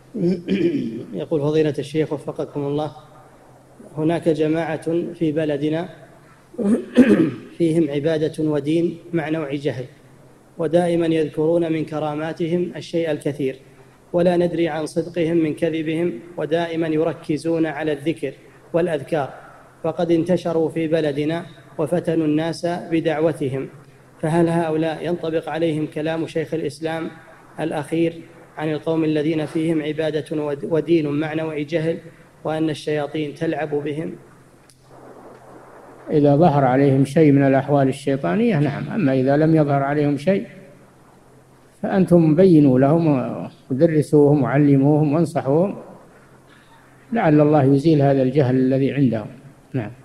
يقول فضيلة الشيخ وفقكم الله، هناك جماعة في بلدنا فيهم عبادة ودين مع نوع جهل، ودائما يذكرون من كراماتهم الشيء الكثير، ولا ندري عن صدقهم من كذبهم، ودائما يركزون على الذكر والأذكار، فقد انتشروا في بلدنا وفتنوا الناس بدعوتهم، فهل هؤلاء ينطبق عليهم كلام شيخ الإسلام الأخير عن القوم الذين فيهم عبادة ودين مع نوع جهل، وأن الشياطين تلعب بهم؟ إذا ظهر عليهم شيء من الأحوال الشيطانية نعم، أما إذا لم يظهر عليهم شيء فأنتم بينوا لهم ودرسوهم وعلموهم وانصحوهم، لعل الله يزيل هذا الجهل الذي عندهم. نعم.